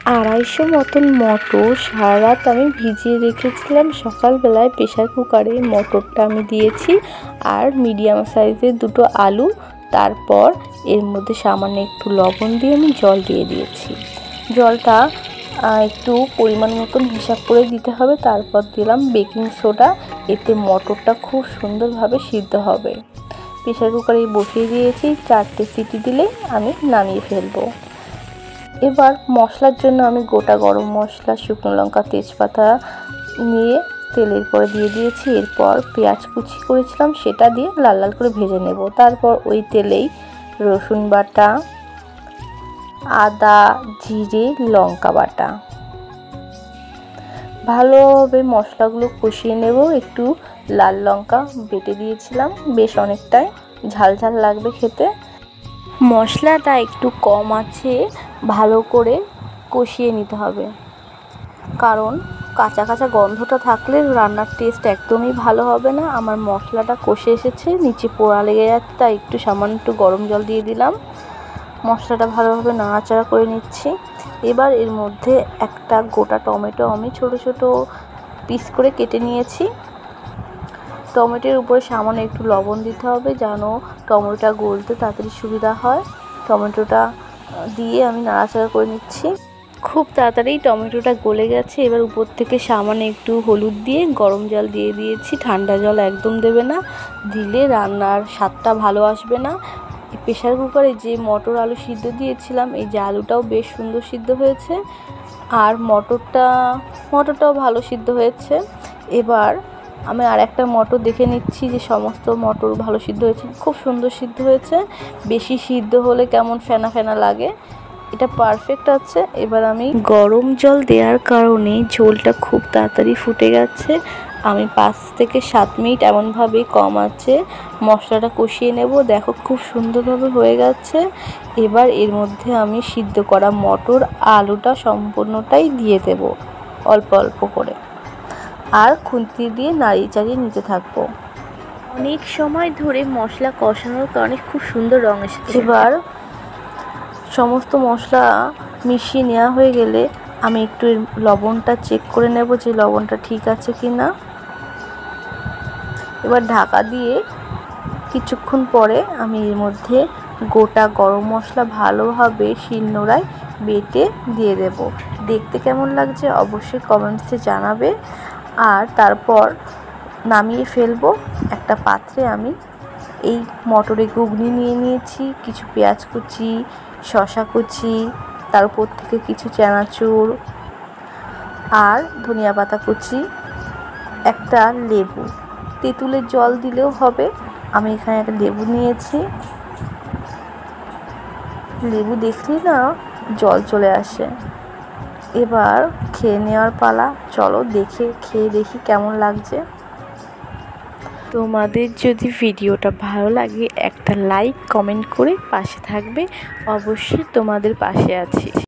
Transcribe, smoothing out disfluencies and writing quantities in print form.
250 মতন মটর সারা রাত আমি ভিজিয়ে রেখেছিলাম। সকালবেলায় প্রেসার কুকারে মটরটা আমি দিয়েছি আর মিডিয়াম সাইজের 2টো আলু, তারপর এর মধ্যে সামান্য একটু লবণ দিয়ে আমি জল দিয়ে দিয়েছি। জলটা একটু পরিমাণ মতন হিসাব করে দিতে হবে। তারপর দিলাম বেকিং সোডা, এতে মটরটা খুব সুন্দরভাবে সিদ্ধ হবে। প্রেসার কুকারে বসিয়ে দিয়েছি, 4টে সিটি দিলে আমি নামিয়ে ফেলবো। এবার মশলার জন্য আমি গোটা গরম মশলা, শুকনো লঙ্কা, তেজপাতা নিয়ে তেলের পরে দিয়ে দিয়েছি। এরপর পেঁয়াজ কুচি করেছিলাম সেটা দিয়ে লাল লাল করে ভেজে নেব। তারপর ওই তেলেই রসুন বাটা, আদা, জিরে, লঙ্কা বাটা ভালোভাবে মশলাগুলো কষিয়ে নেব। একটু লাল লঙ্কা বেটে দিয়েছিলাম, বেশ অনেকটাই ঝাল ঝাল লাগবে খেতে। মশলাটা একটু কম আছে ভালো করে কষিয়ে নিতে হবে, কারণ কাঁচা কাঁচা গন্ধটা থাকলে রান্নার টেস্ট একদমই ভালো হবে না। আমার মশলাটা কষে এসেছে, নিচে পোড়া লেগে যাচ্ছে, তাই একটু সামান্য একটু গরম জল দিয়ে দিলাম। মশলাটা ভালোভাবে নাড়াচাড়া করে নিচ্ছি। এবার এর মধ্যে একটা গোটা টমেটো আমি ছোট ছোট পিস করে কেটে নিয়েছি। টমেটোর উপরে সামান্য একটু লবণ দিতে হবে যেন টমেটোটা গলতে তাড়াতাড়ি সুবিধা হয়। টমেটোটা দিয়ে আমি নাড়াচাড়া করে নিচ্ছি। খুব তাড়াতাড়ি টমেটোটা গলে গেছে। এবার উপর থেকে সামান্য একটু হলুদ দিয়ে গরম জল দিয়ে দিয়েছি। ঠান্ডা জল একদম দেবে না, দিলে রান্নার স্বাদটা ভালো আসবে না। প্রেসার কুকারে যে মটর আলু সিদ্ধ দিয়েছিলাম, এই যে আলুটাও বেশ সুন্দর সিদ্ধ হয়েছে আর মটরটাও ভালো সিদ্ধ হয়েছে। এবার আমি আর একটা মটর দেখে নিচ্ছি যে সমস্ত মটর ভালো সিদ্ধ হয়েছে, খুব সুন্দর সিদ্ধ হয়েছে। বেশি সিদ্ধ হলে কেমন ফেনা ফেনা লাগে, এটা পারফেক্ট আছে। এবার আমি গরম জল দেওয়ার কারণে ঝোলটা খুব তাড়াতাড়ি ফুটে গেছে। আমি 5 থেকে 7 মিনিট এমনভাবেই কম আছে মশলাটা কষিয়ে নেব। দেখো খুব সুন্দরভাবে হয়ে গেছে। এবার এর মধ্যে আমি সিদ্ধ করা মটর আলুটা সম্পূর্ণটাই দিয়ে দেব অল্প অল্প করে, আর খুন্তি দিয়ে নাড়িয়ে চাড়িয়ে নিতে থাকবো। অনেক সময় ধরে মশলা কষানোর কারণে খুব সুন্দর রং এসেছে। এবার সমস্ত মশলা মিশিয়ে নেওয়া হয়ে গেলে আমি একটু লবণটা চেক করে নেব যে লবণটা ঠিক আছে কি না। এবার ঢাকা দিয়ে কিছুক্ষণ পরে আমি এর মধ্যে গোটা গরম মশলা ভালোভাবে শিলনোড়ায় বেটে দিয়ে দেব। দেখতে কেমন লাগছে অবশ্যই কমেন্টসে জানাবে। আর তারপর নামিয়ে ফেলবো। একটা পাত্রে আমি এই মটরের ঘুগনি নিয়ে নিয়েছি, কিছু পেঁয়াজ কুচি, শসা কুচি, তার উপর থেকে কিছু চানাচুর আর ধনিয়া পাতা কুচি, একটা লেবু, তেঁতুলের জল দিলেও হবে। আমি এখানে একটা লেবু নিয়েছি। লেবু দেখলেই না জল চলে আসে। এবার খেয়ে নেওয়ার পালা। চলো খেয়ে দেখি কেমন লাগছে। তোমাদের যদি ভিডিওটা ভালো লাগে একটা লাইক কমেন্ট করে পাশে থাকবে, অবশ্যই তোমাদের পাশে আছি।